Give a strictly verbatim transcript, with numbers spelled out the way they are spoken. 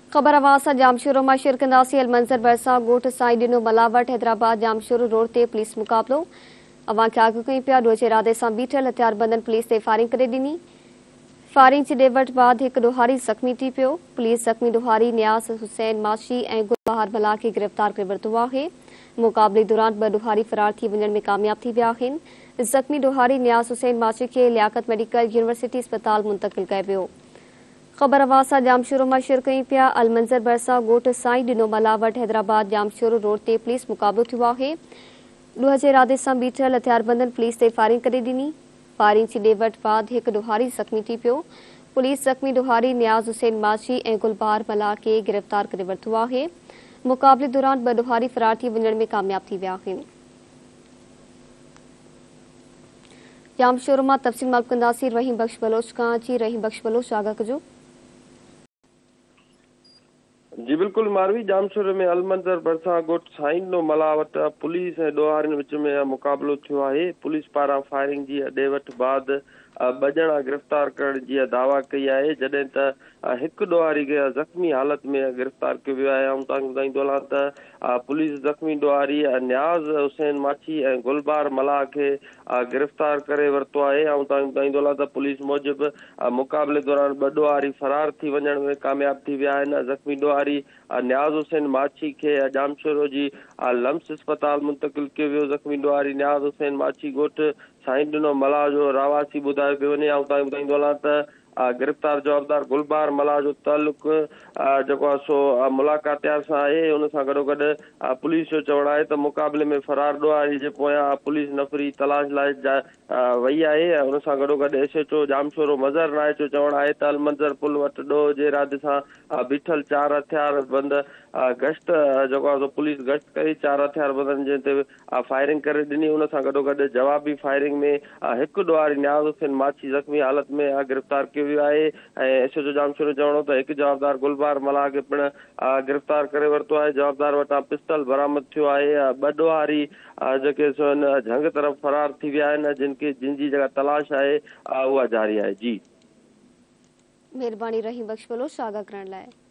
ख़बर आवाज़ सां जामशोरो मां शेयर कंदासीं। अलमंज़र भरिसां ॻोठ साईं ॾिनो मलावट हैदराबाद जामशोरो रोड ते पुलिस मुक़ाबिलो। अवां खे आगू कई पिया ॾोह जे इरादे सां बीठल हथियारबंदनि पुलिस ते फायरिंग करे ॾिनी। फायरिंग जी ॾे वठि बाद हिकु ॾोहारी ज़ख़्मी थी पियो। पुलिस ज़ख़्मी ॾोहारी नियाज़ हुसैन माशी ऐं गुलबहार मला खे गिरफ़्तार करे वरितो आहे। मुक़ाबले दौरान ॿ ॾोहारी फरार थी वञण में कामयाब थी विया आहिनि। ज़ख़्मी ॾोहारी नियाज़ हुसैन माशी खे लियाकत मेडिकल यूनिवर्सिटी अस्पताल मुंतक़िल कयो वियो। ख़बर आवाज़ सां जामशोरो मां शेयर कई पिया। अलमंज़र भरिसां ॻोठ साईं ॾिनो मलावट हैदराबाद जामशोरो रोड ते पुलिस मुक़ाबिलो थियो आहे। ॾोह जे इरादे सां बीठल हथियारबंदनि पुलिस ते फायरिंग करे ॾिनी। फायरिंग जी ॾे वठि बाद हिकु ॾोहारी ज़ख़्मी थी पियो। पुलिस ज़ख़्मी ॾोहारी नियाज़ हुसैन माशी ऐं गुलबहार मला खे गिरफ़्तार करे वरितो आहे। मुक़ाबले दौरान ॿ ॾोहारी फरार थी वञण में कामयाब थी विया आहिनि। जामशोरो मां तफ़सील मालूम कंदासीं रहीम बख्श बलोच खां। जी रहीम बख्श बलोच, आगाह कजो। जी बिल्कुल मारवी, जामशोरे में अलमंज़र भरिसां ॻोठ साईं ॾिनो मलावट पुलिस ऐं ॾोहारियुनि विच में मुक़ाबिलो थियो आहे। पुलिस पारां फायरिंग जी ॾे वठि बाद ॿ ॼणा गिरफ़्तार करण जी दावा कई आहे, जॾहिं त हिकु ॾोहारी खे ज़ख़्मी हालत में गिरफ़्तार कयो वियो आहे। ऐं तव्हांखे ॿुधाईंदो हलां त पुलिस ज़ख़्मी ॾोहारी नियाज़ हुसैन माछी ऐं गुलबार मला खे गिरफ़्तार करे वरितो आहे। ऐं तव्हांखे ॿुधाईंदो हलां त पुलिस मूजिबि मुक़ाबले दौरान ॿ ॾोहारी फरार थी वञण में कामयाब थी विया आहिनि। ज़ख़्मी ॾोहारी नियाज़ हुसैन माछी खे जामशोरो जी लम्स अस्पताल मुंतक़िल कयो वियो। ज़ख़्मी ॾोहारी नियाज़ हुसैन माछी ॻोठ साईं ॾिनो मला जो रहवासी ॿुधायो पियो वञे। ऐं तव्हांखे ॿुधाईंदो हलां त गिरफ़्तार जवाबदार गुलबार मला जो तालुक जेको आहे सो मुलाक़ातियार सां आहे। हुन सां गॾोगॾु पुलिस जो चवणु आहे त मुक़ाबले में फरार ॾोहारी जे पोयां पुलिस नफ़री तलाश लाइ वई आहे। ऐं हुन सां गॾोगॾु S H O Jamshoro Mazhar Rai जो चवणु आहे त अलमंज़र पुल वटि ॾोह जे इरादे सां बीठल चार हथियार बंद गश्त जेको आहे पुलिस गश्त कई चार हथियार बंदनि जे ते फायरिंग करे ॾिनी। हुन सां गॾोगॾु जवाबी फायरिंग में हिकु ॾोहारी नियाज़ हुसैन माछी ज़ख़्मी हालत में गिरफ़्तार कयो वियो आहे। ऐं एस एच ओ जामशोरो चवणो त हिकु जवाबदार गुलबार मला खे पिणु गिरफ़्तार करे वरितो आहे। जवाबदार वटां पिस्टल बरामद थियो आहे। ॿ ॾोहारी जेके जंग तरफ़ फरार थी विया आहिनि, जिन खे जिन जी जेका तलाश आहे उहा जारी आहे। जी महिरबानी रहीम बख्श बलोच, आगाह करण लाइ।